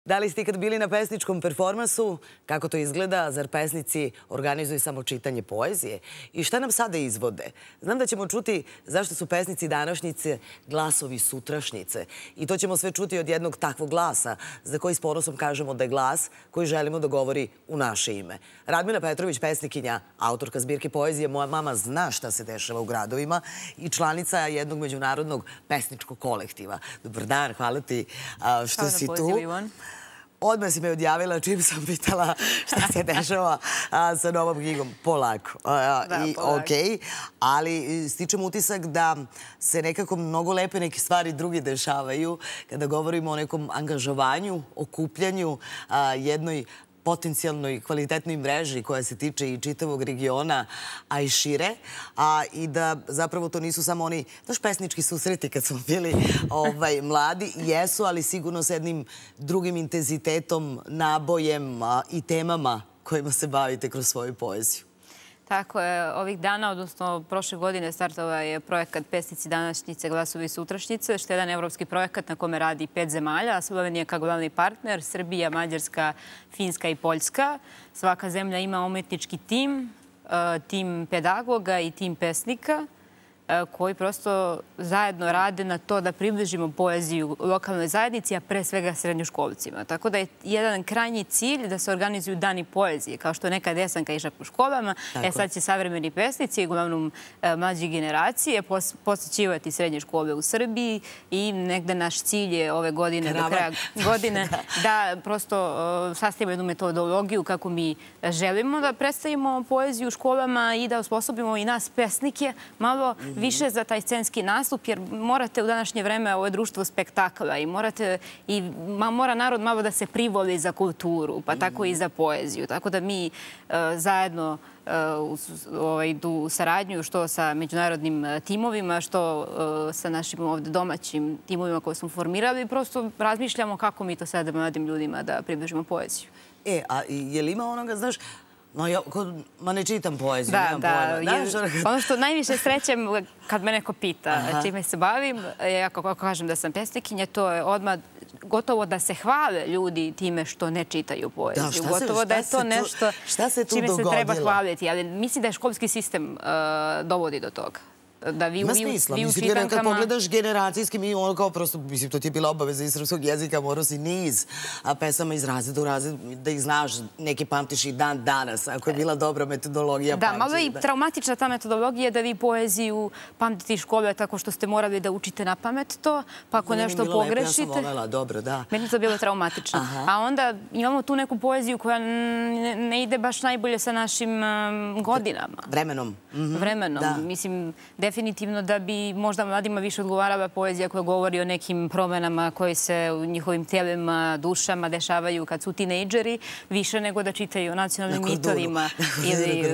Da li ste ikad bili na pesničkom performansu? Kako to izgleda? Zar pesnici organizuju samo čitanje poezije? I šta nam sada izvode? Znam da ćemo čuti zašto su pesnici današnjice glasovi sutrašnjice. I to ćemo sve čuti od jednog takvog glasa, za koji s ponosom kažemo da je glas koji želimo da govori u naše ime. Radmila Petrović, pesnikinja, autorka zbirke poezije Moja mama zna šta se dešava u gradovima i članica jednog međunarodnog pesničkog kolektiva. Dobar dan, hvala ti što si tu. Odmah si me odjavila čim sam pitala šta se dešava sa novom knjigom. Polako. Okej. Ali stičem utisak da se nekako mnogo lepe neke stvari drugi dešavaju kada govorimo o nekom angažovanju, okupljanju, jednoj potencijalnoj kvalitetnoj mreži koja se tiče i čitavog regiona, a i šire. I da zapravo to nisu samo oni, znaš, pesnički susreti kad smo bili mladi, jesu, ali sigurno s jednim drugim intenzitetom, nabojem i temama kojima se bavite kroz svoju poeziju. Tako je. Ovih dana, odnosno prošle godine, startovao je projekat Pesnici današnjice, glasovi sutrašnjice, što je jedan evropski projekat na kome radi 5 zemalja. Slovenija kao glavni partner, Srbija, Mađarska, Finska i Poljska. Svaka zemlja ima umetnički tim, tim pedagoga i tim pesnika koji prosto zajedno rade na to da približimo poeziju lokalnoj zajednici, a pre svega srednjoškolcima. Tako da je jedan krajnji cilj da se organizuju dani poezije, kao što je nekad Jesenka išla po školama, sad će savremeni pesnici, uglavnom mlađe generacije, posjećivati srednje škole u Srbiji i negde naš cilj je ove godine, do kraja godine, da prosto sastavimo jednu metodologiju kako mi želimo da predstavimo poeziju u školama i da osposobimo i nas pesnike malo više za taj scenski nastup, jer morate u današnje vreme, ovo je društvo spektakla i mora narod malo da se privoli za kulturu, pa tako i za poeziju. Tako da mi zajedno u saradnju što sa međunarodnim timovima, što sa našim ovde domaćim timovima koje smo formirali, prosto razmišljamo kako mi to sada mladim ljudima da približimo poeziju. A je li ima onoga, znaš, ma ne čitam poeziju, nemam pojma. Ono što najviše srećem kad me neko pita čime se bavim, ja kako kažem da sam pesnikinja, to je odmah gotovo da se hvale ljudi time što ne čitaju poeziju. Gotovo da je to nešto čime se treba hvaliti. Ali mislim da je školski sistem dovodi do toga. Ima smisla. Mislim, jer kad pogledaš generacijski, mi ono kao prosto, mislim, to ti je bila obaveza iz srpskog jezika, morao si niz pesama iz razreda u razred, da ih znaš, neki pamtiš i dan danas, ako je bila dobra metodologija pamćenja. Da, malo je i traumatična ta metodologija da vi poeziju pamtite iz škole tako što ste morali da učite na pamet to, pa ako nešto pogrešite... Ja sam volela, dobro, da. Meni je to bilo traumatično. A onda imamo tu neku poeziju koja ne ide baš najbolje sa našim godinama. Vremenom. Vremenom. Mislim, definitivno da bi možda mladima više odgovarala poezija koja govori o nekim promenama koje se u njihovim telima, dušama dešavaju kad su tinejdžeri, više nego da čitaju o nacionalnim mitovima ili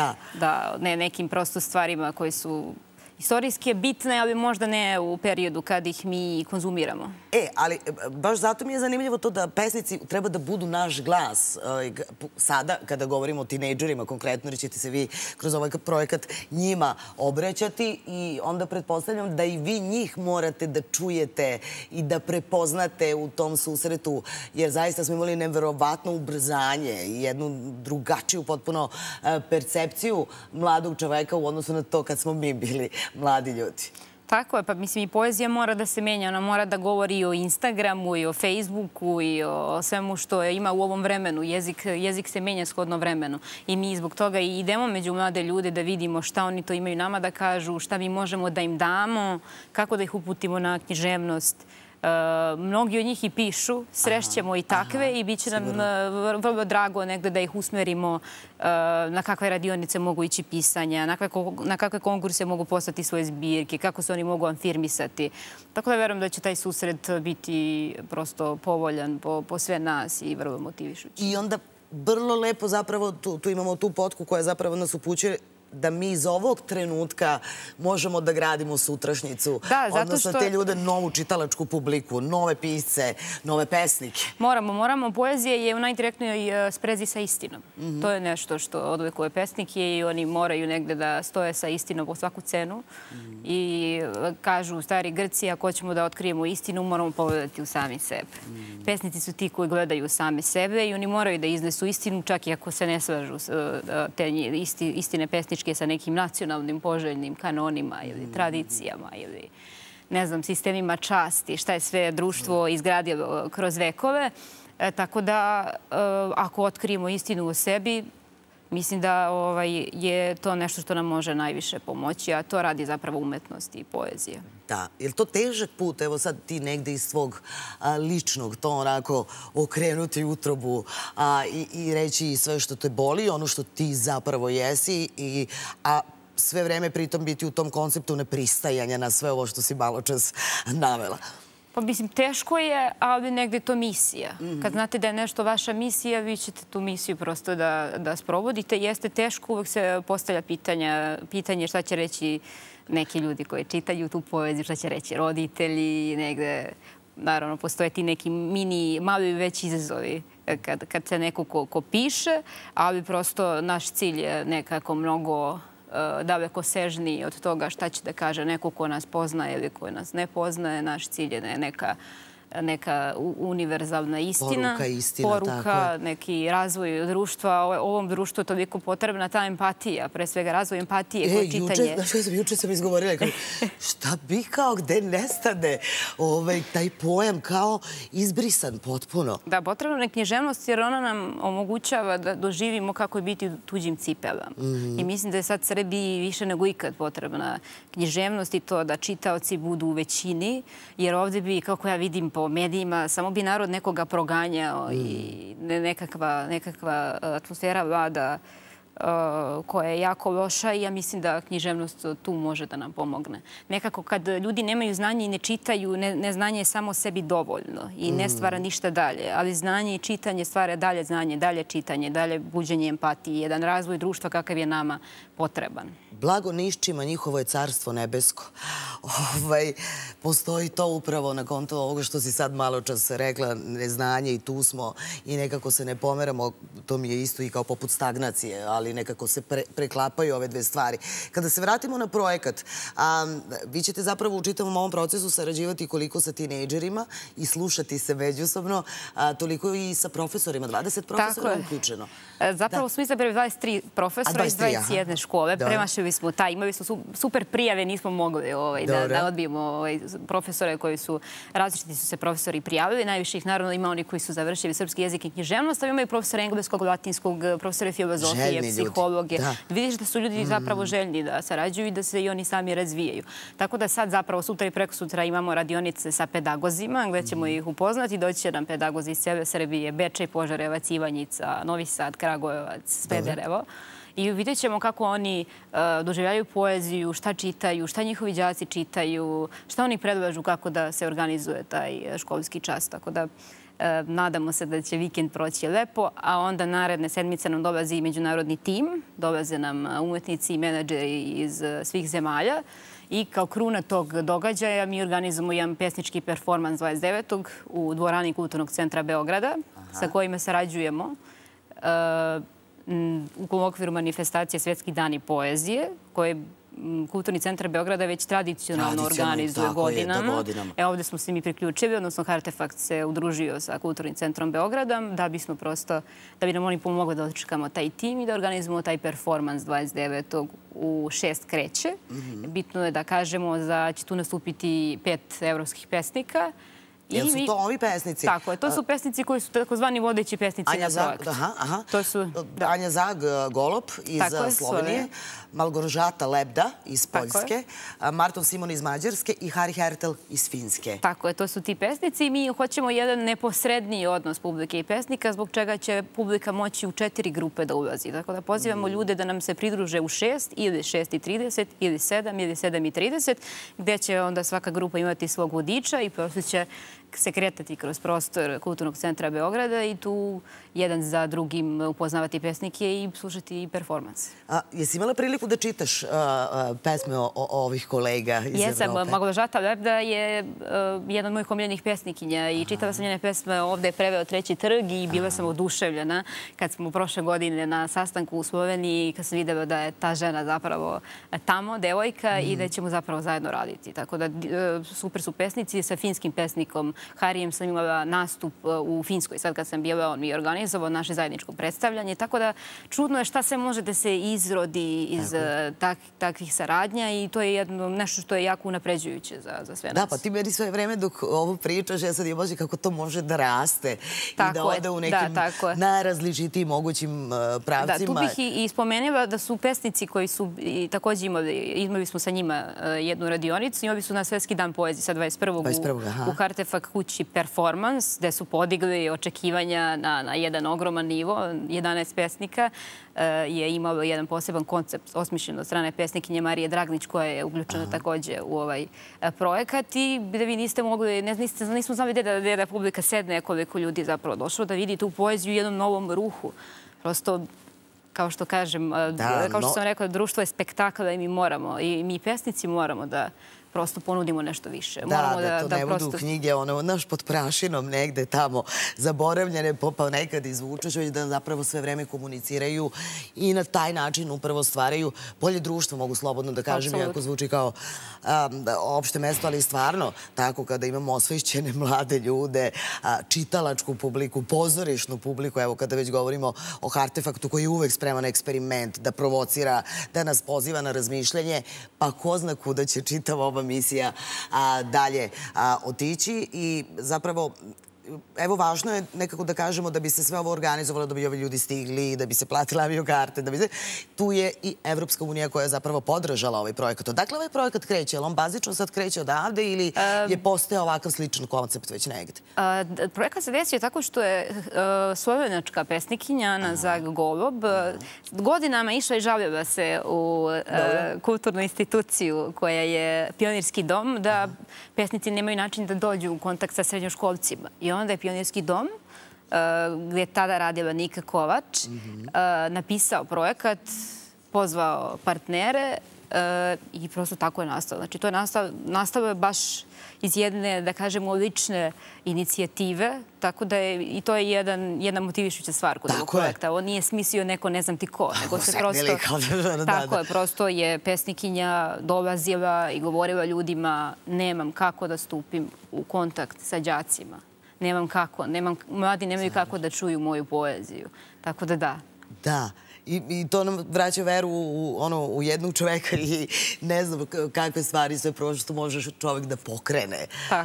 nekim prosto stvarima koje su istorijski bitne, ali možda ne u periodu kad ih mi konzumiramo. Ali baš zato mi je zanimljivo to da pesnici treba da budu naš glas. Sada, kada govorimo o tinejdžerima konkretno, jer ćete se vi kroz ovaj projekat njima obraćati i onda pretpostavljam da i vi njih morate da čujete i da prepoznate u tom susretu, jer zaista smo imali neverovatno ubrzanje i jednu drugačiju potpuno percepciju mladog čoveka u odnosu na to kad smo mi bili mladi ljudi. Tako je, pa mislim i poezija mora da se menja, ona mora da govori i o Instagramu, i o Facebooku, i o svemu što ima u ovom vremenu. Jezik se menja shodno vremenu i mi zbog toga i idemo među mlade ljude da vidimo šta oni to imaju nama da kažu, šta mi možemo da im damo, kako da ih uputimo na književnost. Mnogi od njih i pišu, srešćemo i takve i bit će nam vrlo drago negde da ih usmerimo na kakve radionice mogu ići pisanja, na kakve konkurse mogu poslati svoje zbirke, kako se oni mogu afirmisati. Tako da verujem da će taj susret biti prosto povoljan po sve nas i vrlo motivišući. I onda vrlo lepo zapravo tu imamo tu potku koja zapravo nas upućuje da mi iz ovog trenutka možemo da gradimo sutrašnjicu? Odnosno te ljude, novu čitalačku publiku, nove pisce, nove pesnike. Moramo. Poezija je u najdirektnijoj sprezi sa istinom. To je nešto što odlikuje pesnike i oni moraju negde da stoje sa istinom po svaku cenu. I kažu stari Grci, ako hoćemo da otkrijemo istinu, moramo pogledati u sami sebe. Pesnici su ti koji gledaju same sebe i oni moraju da iznesu istinu, čak i ako se ne slažu te istine pesničke sa nekim nacionalnim poželjnim kanonima ili tradicijama ili, ne znam, sistemima časti, šta je sve društvo izgradilo kroz vekove. Tako da, ako otkrijemo istinu u sebi, mislim da je to nešto što nam može najviše pomoći, a to radi zapravo umetnost i poezija. Da. Je li to težak put? Evo sad ti negde iz svog ličnog to onako okrenuti utrobu i reći sve što te boli, ono što ti zapravo jesi, a sve vreme pritom biti u tom konceptu nepristajanja na sve ovo što si malo čas navela. Pa mislim, teško je, ali negde je to misija. Kad znate da je nešto vaša misija, vi ćete tu misiju prosto da sprovodite. Jeste teško, uvek se postavlja pitanje šta će reći neki ljudi koji čitaju tu poeziju, šta će reći roditelji, negde, naravno, postoje ti neki mali i veći izazovi kad se neko ko piše, ali prosto naš cilj je nekako mnogo daleko sežniji od toga šta će da kaže neko ko nas poznaje ili ko nas ne poznaje. Naš cilj je neka univerzalna istina, poruka, neki razvoj društva. Ovom društvu je toliko potrebna ta empatija, pre svega razvoj empatije koje čitanje. Juče sam izgovorila, šta bi kao gde nestane taj pojam kao izbrisan potpuno. Da, potrebna je književnost jer ona nam omogućava da doživimo kako je biti u tuđim cipelama. I mislim da je sad Srbiji više nego ikad potrebna književnost i to da čitaoci budu u većini, jer ovde bi, kako ja vidim po medijima, samo bi narod nekoga proganjao i nekakva atmosfera vlada koja je jako loša i ja mislim da književnost tu može da nam pomogne. Nekako kad ljudi nemaju znanje i ne čitaju, neznanje je samo sebi dovoljno i ne stvara ništa dalje, ali znanje i čitanje stvara dalje znanje, dalje čitanje, dalje buđenje empatije, jedan razvoj društva kakav je nama potreban. Blago nišćima, njihovo je carstvo nebesko. Postoji to upravo na konto ovoga što si sad malo čas rekla, neznanje i tu smo i nekako se ne pomeramo. To mi je isto i kao poput stagnacije, ali nekako se preklapaju ove dve stvari. Kada se vratimo na projekat, vi ćete zapravo u čitavom ovom procesu sarađivati koliko sa tinejdžerima i slušati se međusobno, toliko i sa profesorima. 20 profesora je uključeno. Zapravo smo izabrali 23 profesora iz 21 škole. Premašili smo taj, imali smo super prijave, nismo mogli da odbijemo profesore koji su, različiti su se profesori prijavili. Najviše ih naravno ima oni koji su završili srpski jezik i književnost, ali imaju profesora engleskog, latinskog, profesore filozofije, psihologe. Vidiš da su ljudi zapravo željni da sarađuju i da se i oni sami razvijaju. Tako da sad zapravo sutra i preko sutra imamo radionice sa pedagozima gde ćemo ih upoznati. Doći će nam pedagozi iz cijele Srbije, Bečej, Požarevac, Ivanjica, Novi Sad, Kragujevac, Smederevo. I vidjet ćemo kako oni doživljaju poeziju, šta čitaju, šta njihovi đaci čitaju, šta oni predlažu kako da se organizuje taj školski čas. Tako da nadamo se da će vikend proći lepo, a onda naredne sedmice nam dolazi i međunarodni tim, dolaze nam umetnici i menadžeri iz svih zemalja i kao kruna tog događaja mi organizujemo jedan pesnički performans 29. u dvorani Kulturnog centra Beograda sa kojima sarađujemo u okviru manifestacije Svetski dani poezije, koje Kulturni centar Beograda već tradicionalno organizuje godinama. Ovdje smo se mi priključili, odnosno Hartefakt se udružio sa Kulturnim centrom Beograda da bismo prosto, da bi nam oni pomogli da očekamo taj tim i da organizujemo taj performans 29. u 6 kreće. Bitno je da kažemo da će tu nastupiti 5 evropskih pesnika. Jel su to ovi pesnici? Tako je. To su pesnici koji su takozvani vodeći pesnici na projektu. Anja Zag, Golop iz Slovenije, Malgorzata Lebda iz Poljske, Marton Simon iz Mađarske i Hari Hertel iz Finske. Tako je. To su ti pesnici i mi hoćemo jedan neposredniji odnos publike i pesnika, zbog čega će publika moći u 4 grupe da ulazi. Tako da pozivamo ljude da nam se pridruže u 6 ili 6:30 ili 7 ili 7:30, gde će onda svaka grupa imati svog vodiča i prosto će se kretati kroz prostor Kulturnog centra Beograda i tu jedan za drugim upoznavati pesnike i slušati performans. Jesi imala priliku da čitaš pesme ovih kolega iz Evrope? Jesam. Magdalena Lebda je jedan od mojih omiljenih pesnikinja i čitala sam njene pesme. Ovde je preveo Treći trg i bila sam oduševljena kad smo prošle godine na sastanku u Sloveniji, kad sam videla da je ta žena zapravo tamo, devojka, i da ćemo zapravo zajedno raditi. Tako da super su pesnici. Sa finskim pesnikom Harijem sam imala nastup u Finskoj. Sad kad sam bila, on mi je organizovao naše zajedničko predstavljanje. Tako da čudno je šta sve može da se izrodi iz takvih saradnja i to je nešto što je jako unapređujuće za sve nas. Da, pa ti meni sve vreme dok ovo pričaš, ja sad imam osjećaj kako to može da raste i da ode u nekim najrazličitijim mogućim pravcima. Da, tu bih i spomenula da su pesnici koji su također imali smo sa njima jednu radionicu, imali su na Svetski dan poezije sa 21. u Hartefak kući performans, gde su podigli očekivanja na jedan ogroman nivo. 11 pesnika je imalo jedan poseban koncept osmišljen od strane pesnikinje Marije Dragnić, koja je uključena također u ovaj projekat i da vi niste mogli, nismo znali gde da publika sedne, koliko ljudi zapravo došlo da vidi tu poeziju u jednom novom ruhu. Prosto, kao što kažem, kao što sam rekla, društvo je spektakl i mi moramo, i mi pesnici moramo da prosto ponudimo nešto više. Da to ne budu knjige, naš pod prašinom negde tamo zaboravljene, pa nekad izvučeš, već da zapravo sve vreme komuniciraju i na taj način upravo stvaraju bolje društvo, mogu slobodno da kažem, iako zvuči kao opšte mesto, ali stvarno tako kada imamo osvešćene mlade ljude, čitalačku publiku, pozorišnu publiku, evo kada već govorimo o Hartefaktu koji je uvek spreman eksperiment, da provocira, da nas poziva na razmišljanje, pa ko zna kuda će čitava ova misija dalje otići i zapravo evo, važno je nekako da kažemo da bi se sve ovo organizovalo, da bi ovi ljudi stigli, da bi se platila aviokarte, da bi se... Tu je i Evropska unija koja je zapravo podržala ovaj projekat. Odakle ovaj projekat kreće? Je li on bazično sad kreće odavde ili je postao ovakav sličan koncept već negde? Projekat se desio tako što je slovenačka pesnikinja Ana Zag-Golob godinama išla i žalila se u kulturnu instituciju koja je Pionirski dom, da pesnici nemaju način da dođu u kontakt sa srednjoškolcima. I onda je Pionirski dom, gdje je tada radila Nika Kovač, napisao projekat, pozvao partnere i prosto tako je nastalo. Znači, to je nastalo baš iz jedne, da kažemo, lične inicijative, tako da je i to je jedna motivišuća stvar kod ovog projekta. On nije smislio neko ne znam ti ko, nego se prosto... Tako je, prosto je pesnikinja dolazila i govorila ljudima nemam kako da stupim u kontakt sa đacima. Nemam kako, mladi nemaju kako da čuju moju poeziju. Tako da da. Da. I to nam vraća veru u jednog čoveka i ne znam kakve stvari sve prošlo što može čovek da pokrene.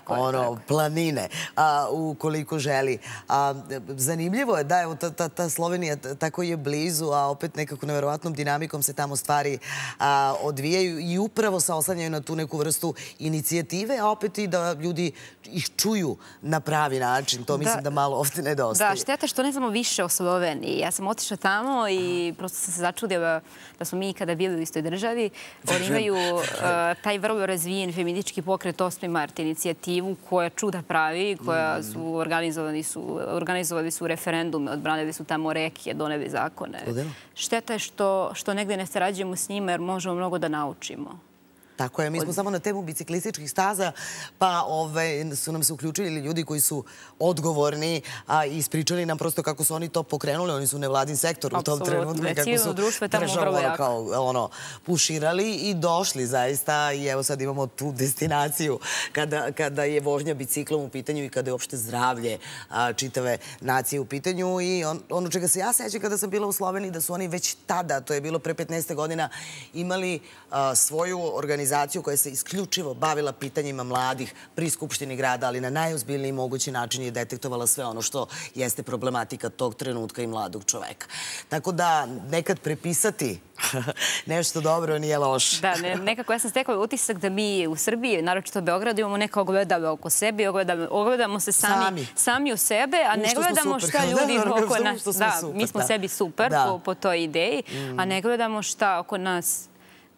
Planine, ukoliko želi. Zanimljivo je da je ta Slovenija tako je blizu, a opet nekako neverovatnom dinamikom se tamo stvari odvijaju i upravo se oslanjaju na tu neku vrstu inicijative, a opet i da ljudi ih čuju na pravi način. To mislim da malo ovdje nedostaje. Da, šteta što ne znamo više o Sloveniji. Ja sam otišla tamo i prosto sam se začudila da smo mi kada bili u istoj državi. Oni imaju taj vrlo razvijen feministički pokret 8. mart inicijativu koja čuda pravi, koja su organizovali su referendume, odbranili su tamo reke, doneli zakone. Šteta je što negdje ne sarađujemo s njima jer možemo mnogo da naučimo. Tako je, mi smo samo na temu biciklističkih staza, pa su nam se uključili ljudi koji su odgovorni i ispričali nam prosto kako su oni to pokrenuli. Oni su nevladin sektor u tom trenutku i kako su državu puširali i došli zaista. I evo sad imamo tu destinaciju kada je vožnja biciklom u pitanju i kada je uopšte zdravlje čitave nacije u pitanju. I ono čega se ja sećam kada sam bila u Sloveniji, da su oni već tada, to je bilo pre 15 godina, imali svoju organizaciju koja se isključivo bavila pitanjima mladih pri Skupštini grada, ali na najozbiljniji mogući način je detektovala sve ono što jeste problematika tog trenutka i mladog čoveka. Tako da nekad prepisati nešto dobro nije loše. Da, nekako ja sam stekla utisak da mi u Srbiji, naročito u Beogradu, imamo neka ogledala oko sebe, ogledamo se sami u sebe, a ne gledamo šta ljudi oko nas... Da, mi smo sebi super po toj ideji, a ne gledamo šta oko nas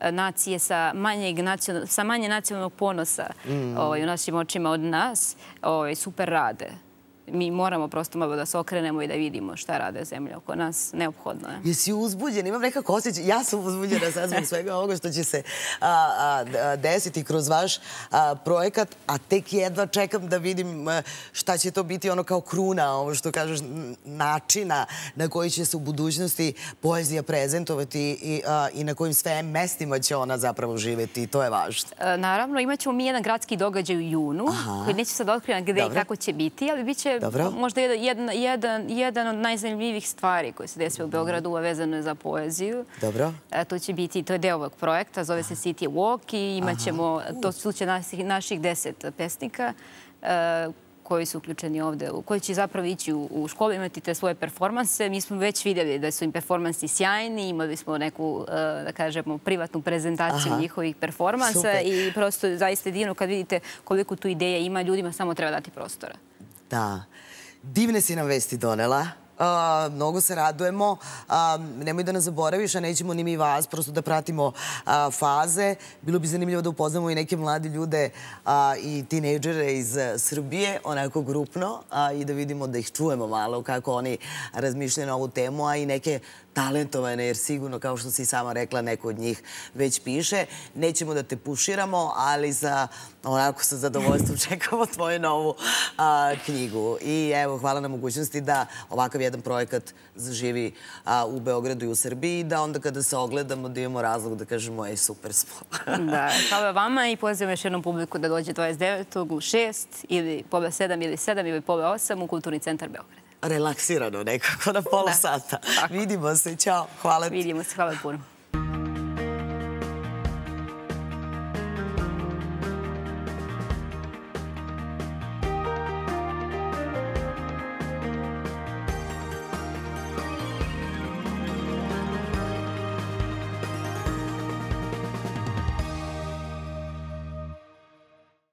nacije sa manje nacionalnog ponosa u našim očima od nas super rade. Mi moramo prosto malo da se okrenemo i da vidimo šta rade zemlje oko nas. Neophodno je. Jesi uzbuđen? Imam nekako osjećaj. Ja sam uzbuđena sad zbog svega ovoga što će se desiti kroz vaš projekat, a tek jedva čekam da vidim šta će to biti ono kao kruna, ovo što kažeš, načina na koji će se u budućnosti poezija prezentovati i na kojim sve mestima će ona zapravo živeti. To je važno. Naravno, imat ćemo mi jedan gradski događaj u junu, koji neće sad otkrivam gde i kako će biti, ali bit će možda jedan od najzanimljivih stvari koji se desio u Beogradu, a vezano je za poeziju. Dobro. To će biti, to je deo ovog projekta, zove se City Walk i imat ćemo, to će naših 10 pesnika koji su uključeni ovde, koji će zapravo ići u školu, imati te svoje performanse. Mi smo već vidjeli da su im performansi sjajni, imali smo neku, da kažemo, privatnu prezentaciju njihovih performansa i prosto zaista je divno kad vidite koliko tu ideja ima, ljudima samo treba dati prostora. Da. Divne si nam vesti donela. Mnogo se radujemo. Nemoj da nas zaboraviš, a nećemo ni mi vas, prosto da pratimo faze. Bilo bi zanimljivo da upoznamo i neke mlade ljude i tinejdžere iz Srbije, onako grupno, i da vidimo, da ih čujemo malo kako oni razmišljaju na ovu temu, a i neke talentovane, jer sigurno, kao što si i sama rekla, neko od njih već piše. Nećemo da te puširamo, ali onako sa zadovoljstvom čekamo tvoju novu knjigu. I evo, hvala na mogućnosti da ovakav jedan projekat zaživi u Beogradu i u Srbiji i da onda kada se ogledamo da imamo razlog da kažemo ej, super smo. Da, hvala vama i pozivam još jednom publiku da dođe 29. u 6 ili pola 7 ili 7 ili pola 8 u Kulturni centar Beograda. Relaksirano nekako na pola sata. Vidimo se, ćao, hvala ti. Vidimo se, hvala puno.